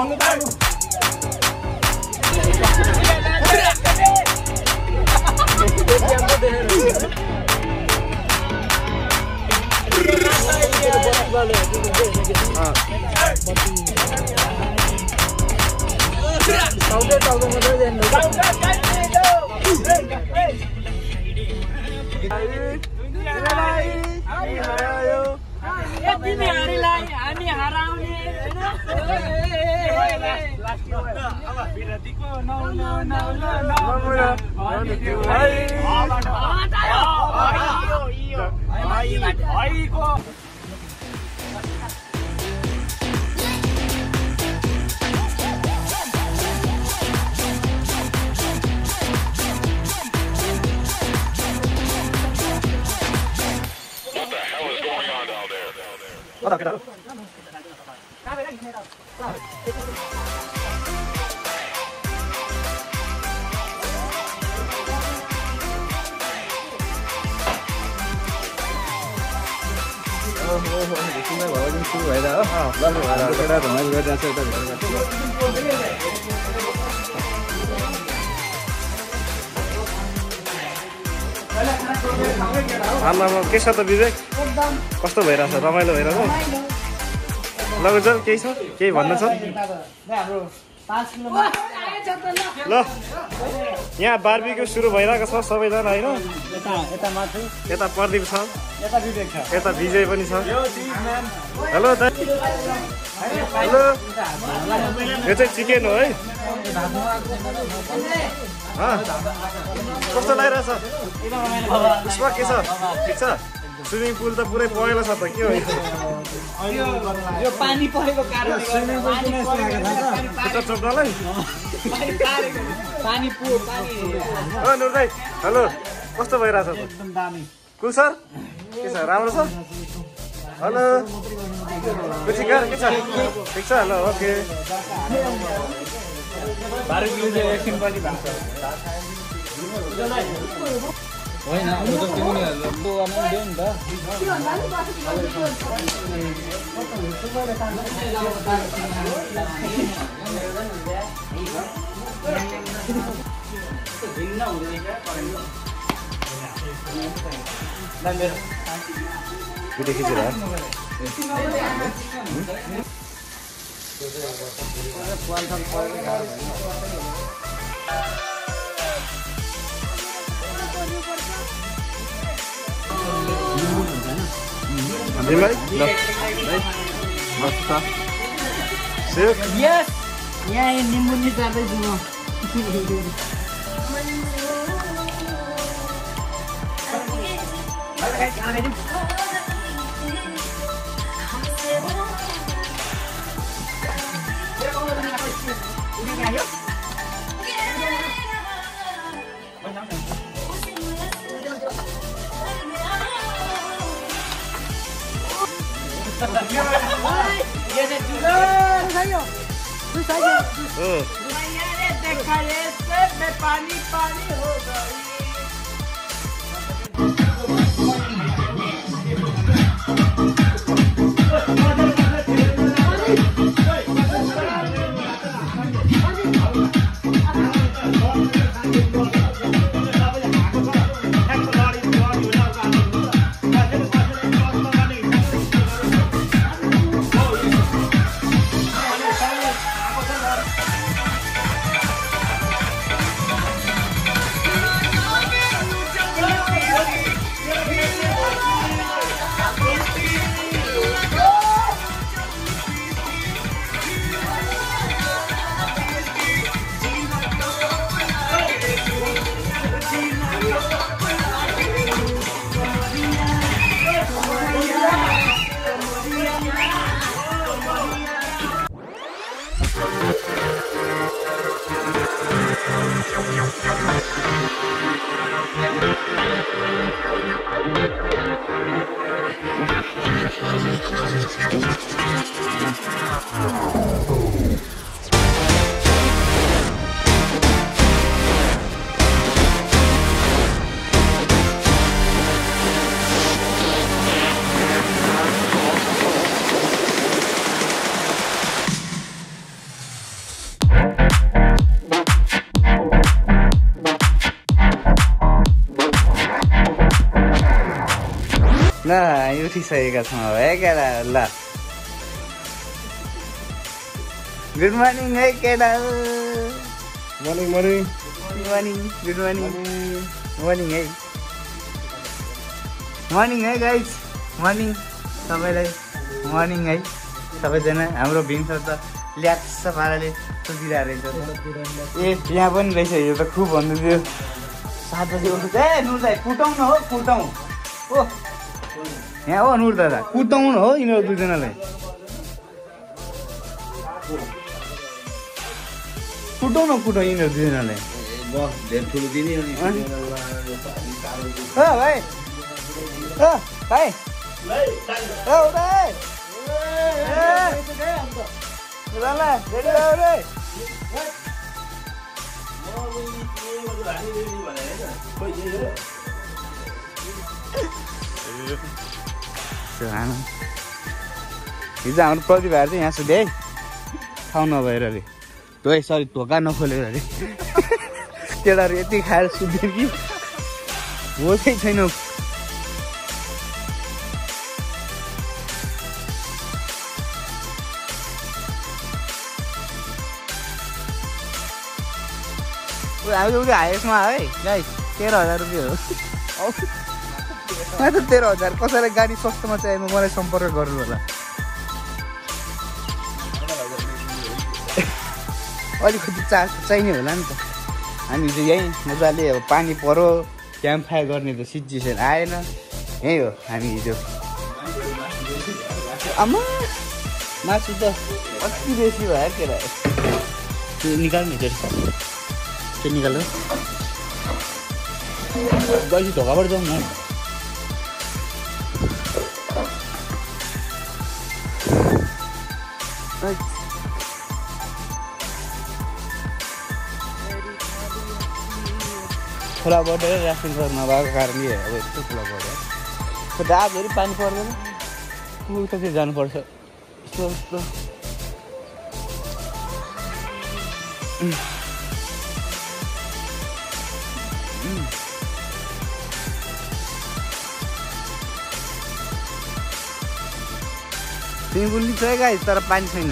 आमामा के छ त विवेक कस्तो भइरहेछ रमाइलो भइरहेछ लगेर केही छ केही भन्न छ ल यहाँ बार्बिक्यू सुरु भइरहेको छ सबैजना होइन यता प्रदीप छ यता विजय पनि छ हेलो हेलो यो चाहिँ चिकन हो है कस्तो लागिरहेछ पुष्पा के छ ठिक छ स्विमिङ पुल त पुरै पहेँलो छ त के हो यो पानी परेको कारणले स्विमिङ पुल किन यस्तो लागेको छ त चोप्नलाई पानी ओ नुर भाइ हेलो कस्तो भइरहेछ एकदम दामी कुल सर के छ राम्रो छ हेलो कुचिकार के छ ठिक छ ल ओके बार्बिक्यू चाहिँ एकछिन पछि भएको होइन म त त्यो नि गोवामा दियो नि त भिडियो खिचेर यस यहाँ निम्बु निकाल्दैछु म पानी पानी हो गई ल हामी उठिसकेका छौँ अब है केटा ल गुड मर्निङ है केटा morning morning morning good morning morning है मर्निङ है गाइज मर्निङ सबैलाई मर्निङ है सबैजना हाम्रो भीम सर त ल्याक्स पाराले सुतिरहेको रहेछ ए यहाँ पनि रहेछ यो त खुब भन्दै थियो 7 बजी उठ्छ ए नुर दाइ कुटाउँ न हो कुटाउँ ओ यहाँ हो नुर दादा कुटाउँ न हो यिनीहरू दुईजनालाई कुटाउँ न कुटाउँ यिनीहरू दुईजनालाई धेरै ठुलो दिने भाइ भाइ हिजो हाम्रो प्रतिभाहरू चाहिँ यहाँ सुधे है ठाउँ नभएर अरे धोइ सरी ढोका नखोलेर अरे केटाहरू यति खाएर सुत्यो कि होसै छैन हामी उयो हाइएस्टमा है गाई 13,000 रुपियाँ हो मात्र 13,000 कसैलाई गाडी सस्तोमा चाहियो मलाई सम्पर्क गर्नु होला अलिकति चाहिने होला नि त हामी चाहिँ यहीँ मजाले अब पानी पऱ्यो क्याम्प फायर गर्ने त सिचुएसन आएन यही हो हामी हिजो आमा मासु त अति बेसी भयो केटा त्यो निकाल्ने त्यो निकाल्नु गल्छी ढोकाबाट जाउँ न खोला बढेर राफ्टिङ गर्न नभएको कारणले अब यस्तो खोला बढ्यो दाजहरू पानी पर्दैन उतातिर जानुपर्छ यस्तो यस्तो स्विमिङ पुल छ गाइस तर पानी छैन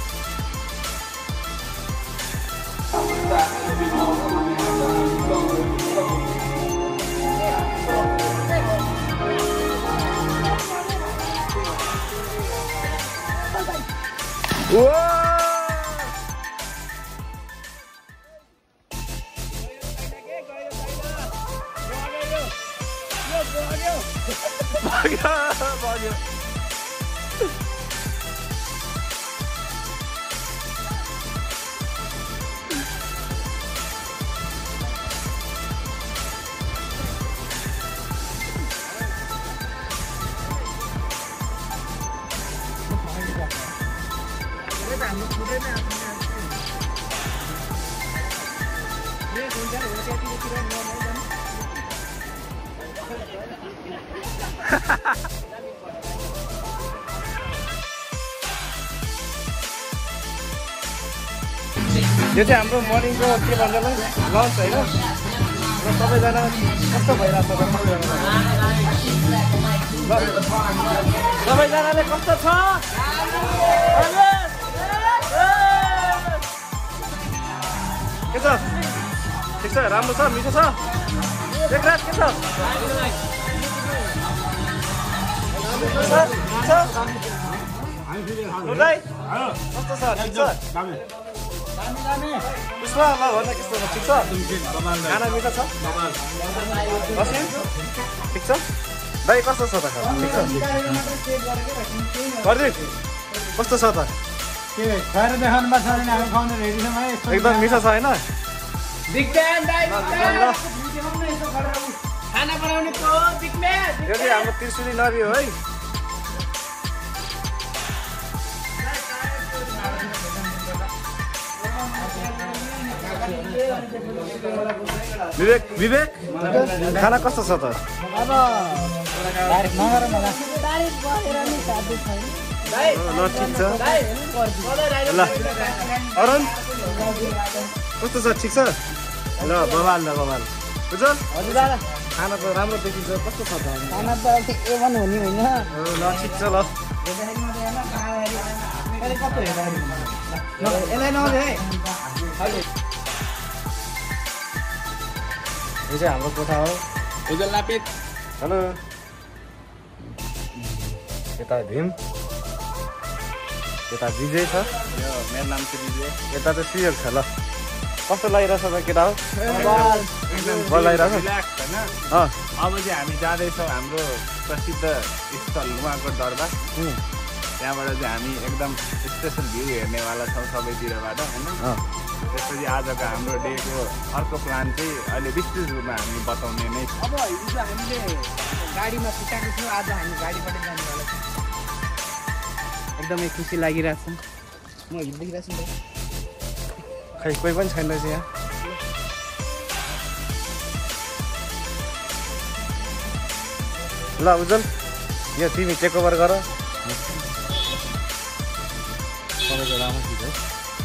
यो चाहिँ हाम्रो मर्निङको के भन्छ लन्च होइन र सबैजना कस्तो भइरहेको छ सबैजनाले कस्तो छ के छ ठिक छ राम्रो छ मिठो छ एक रात के छ कस्तो छ ठिक छ पुष्पा भन्न कस्तो छ ठिक छ खाना मिठो छ बसिन ठिक छ दाइ कस्तो छ त ठिक छ गर्दिन कस्तो छ त के खाएर देखाउनु पर्छ भने हामी खाउने रेडी छौँ है एकदम मिठो छ हैन बिगम्यान दाइ खाना बनाउने को बिगम्यान यो चाहिँ हाम्रो त्रिशुली नदी हो है विवेक विवेक खाना कस्तो छ त अब तारिफ नगर मलाई तारिफ गरेर नि साथी छैन ल ठिक छ ल अरुण कस्तो छ ठिक छ ल बवाल उज्जवल हजुर दादा खाना त राम्रो देखिन्छ कस्तो छ त खाना त ए पनि हुने होइन ल ठिक छ ल यसलाई नआउने है यो चाहिँ हाम्रो कोठा हो उज्जवल लापित हेलो यता भीम यता विजय छ यो मेरो नाम चाहिँ विजय यता चाहिँ सुयोग छ ल कस्तो लागिरहेछ त केटा हो एकदम बल लागिरहेछ रिल्याक्स होइन अँ अब चाहिँ हामी जाँदैछौँ हाम्रो प्रसिद्ध स्थल नुवाकोट दरबार त्यहाँबाट चाहिँ हामी एकदम स्पेसल भ्यू हेर्नेवाला छौँ सबैतिरबाट होइन अँ त्यसपछि आजको हाम्रो डेको अर्को प्लान चाहिँ अहिले विस्तृत रूपमा हामी बताउने नै छौँ अब हिजो हामीले गाडीमा फुटाएको थियौँ आज हामी गाडीबाट जानेवाला छौँ एकदमै खुसी लागिरहेछ म हिँडिरहेको छु खै कोही पनि छैन रहेछ यहाँ ल उज्जवल यो तिमी टेक ओभर गर तपाईँको राम्रो ठिक है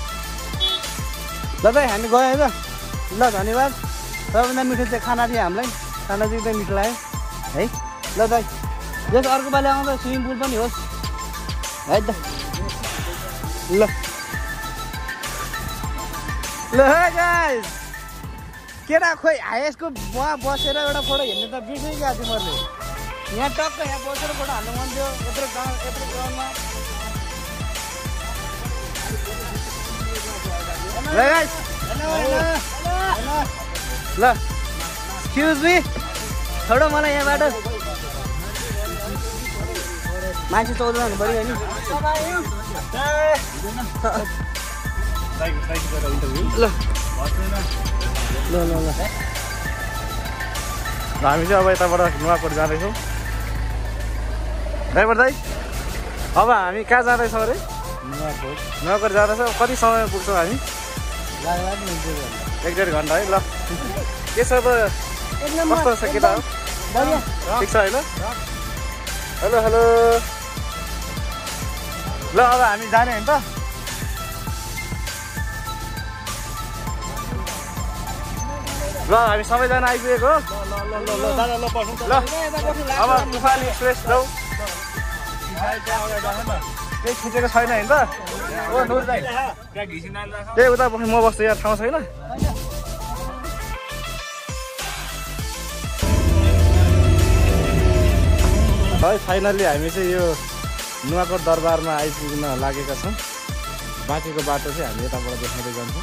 ल दाइ हामी गयो है त ल धन्यवाद सबैभन्दा मिठो चाहिँ खाना थियो हामीलाई खाना चाहिँ एकदम मिठो लाग्यो है ल दाइ जस अर्को पालि आउँदा स्विमिङ पुल पनि होस् है त ल ल गाइस केटा खोइ हाइएसको वहाँ बसेर एउटा फोटो हेर्ने त बिर्सिरहेको थिएँ मैले यहाँ टक्क यहाँ बसेर फोटो हाल्नु मन थियो यत्रो ग्राउन्डमा ल गाइस ल एक्सक्युज मी छोडो मलाई यहाँबाट मान्छे 14 हुनु पऱ्यो नि ल ल ल ल हामी चाहिँ अब यताबाट नुवाकोट जाँदैछौँ ड्राइभर दाइ अब हामी कहाँ जाँदैछौँ अरे नुवाकोट जाँदैछौँ कति समयमा पुग्छौँ हामी 1-1.5 घन्टा है ल के छ त कस्तो छ केटा हो ठिक छ होइन हेलो हेलो ल अब हामी जाने होइन त ल हामी सबैजना आइपुगेको हो ल अब तुफान एक्सप्रेस जाउँ केही छुटेको छैन होइन त ओ नुर दाइ त्यही उता म बस्छु यहाँ ठाउँ छैन है फाइनल्ली हामी चाहिँ यो नुवाकोट दरबारमा आइपुग्न लागेका छौँ बाँकीको बाटो चाहिँ हामी यताबाट देखाउँदै जान्छौँ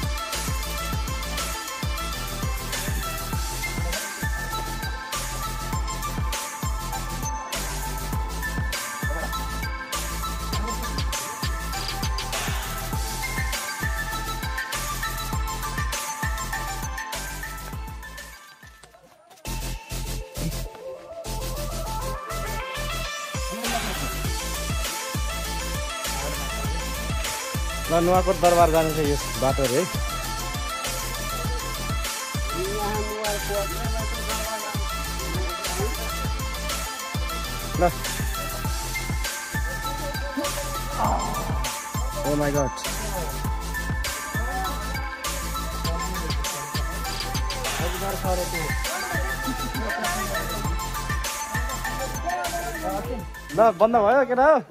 ल नुवाकोट दरबार जाने चाहिँ यस बाटोहरू है ल ओ माई गॉड ल बन्द भयो केटा हो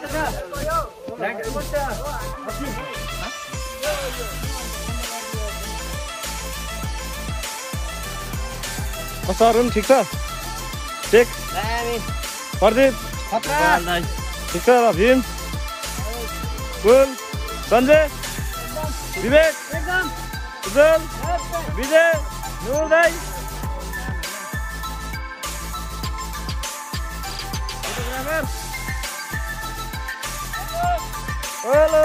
कस्तो अरू पनि ठिक छ टेक प्रदीप ठिक छ ल भीम कुल सञ्जय विवेक उज्जवल विजय नुर दाइ फोटोग्राफर हेलो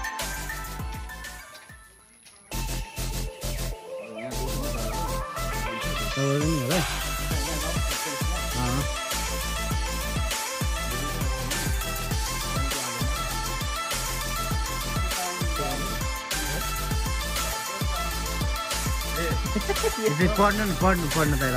पढ्नु पहिला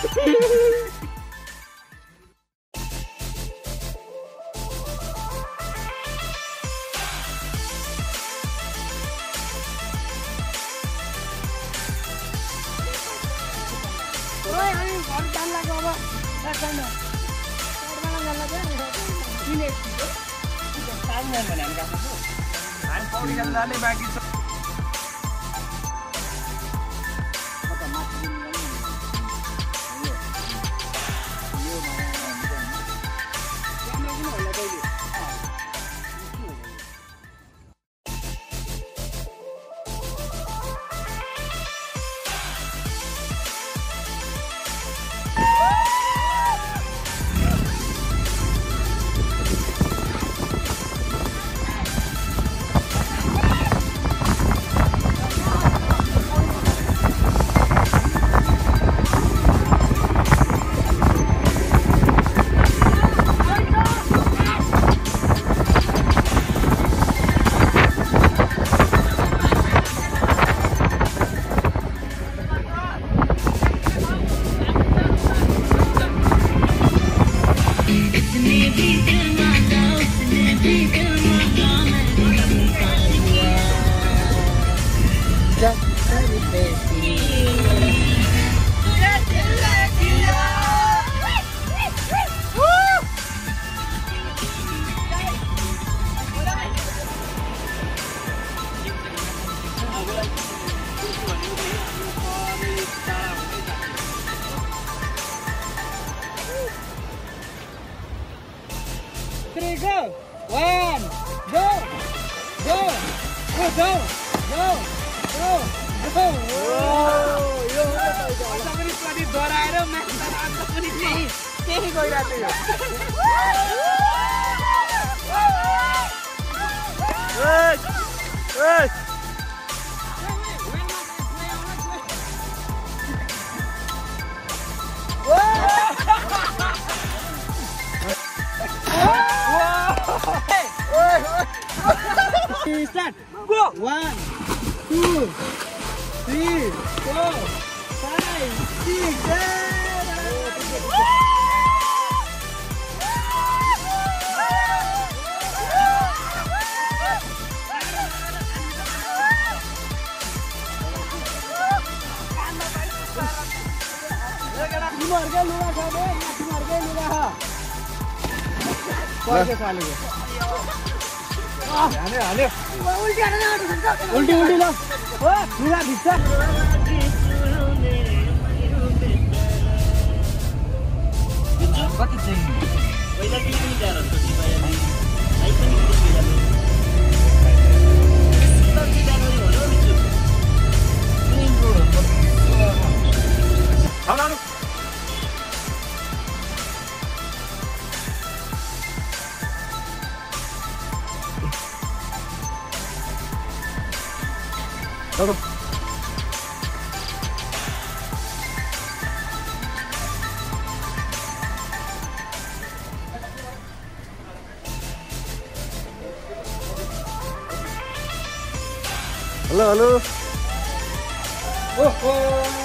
हामी पौडी खेल्न जाने बाँकी छ Start. Go. 1, 2, 3, 4, 5, 6, 7. उल्टी उल्टी लो लुगा भिज्छ कति चाहिँ पहिला के पनि गाह्रो छ Halo, halo. Oh, oh.